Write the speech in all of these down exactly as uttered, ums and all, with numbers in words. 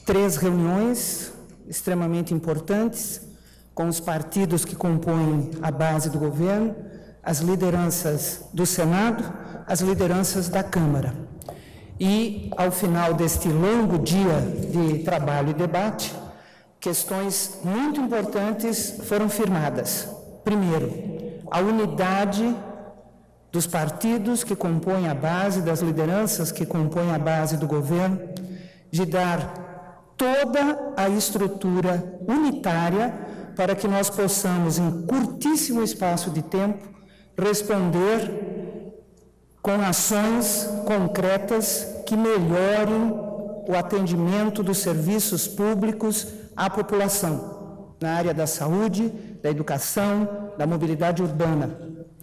três reuniões extremamente importantes com os partidos que compõem a base do governo, as lideranças do Senado, as lideranças da Câmara. E, ao final deste longo dia de trabalho e debate, questões muito importantes foram firmadas. Primeiro, a unidade dos partidos que compõem a base, das lideranças que compõem a base do governo, de dar toda a estrutura unitária para que nós possamos, em curtíssimo espaço de tempo, responder com ações concretas que melhorem o atendimento dos serviços públicos à população, na área da saúde, da educação, da mobilidade urbana.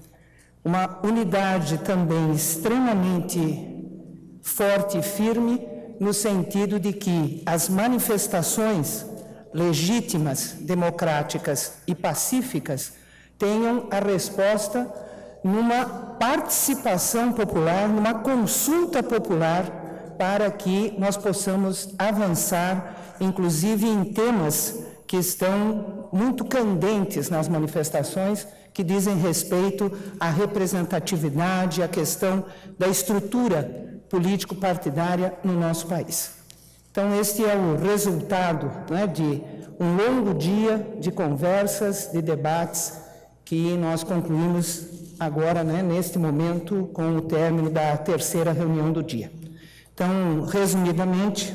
Uma unidade também extremamente forte e firme, no sentido de que as manifestações legítimas, democráticas e pacíficas tenham a resposta numa participação popular, numa consulta popular, para que nós possamos avançar, inclusive em temas que estão muito candentes nas manifestações, que dizem respeito à representatividade, à questão da estrutura político-partidária no nosso país. Então, este é o resultado, né, de um longo dia de conversas, de debates, que nós concluímos agora, né, neste momento, com o término da terceira reunião do dia. Então, resumidamente,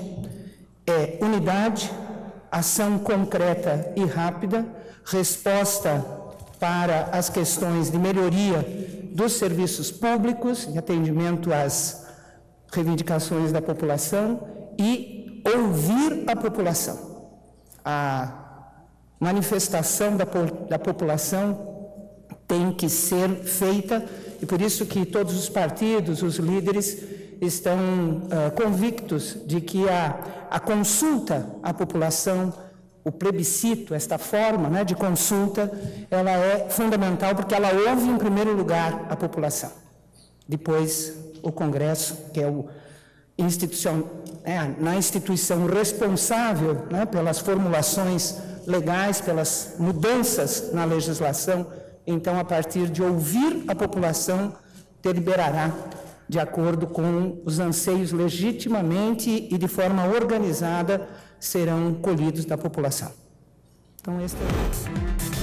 é unidade, ação concreta e rápida, resposta para as questões de melhoria dos serviços públicos, de atendimento às reivindicações da população e ouvir a população. A manifestação da, da população tem que ser feita, e por isso que todos os partidos, os líderes, estão uh, convictos de que a, a consulta à população, o plebiscito, esta forma, né, de consulta, ela é fundamental, porque ela ouve, em primeiro lugar, a população. Depois, o Congresso, que é o instituição, é, na instituição responsável, né, pelas formulações legais, pelas mudanças na legislação. Então, a partir de ouvir a população, deliberará de acordo com os anseios legitimamente e de forma organizada serão colhidos da população. Então, este é o...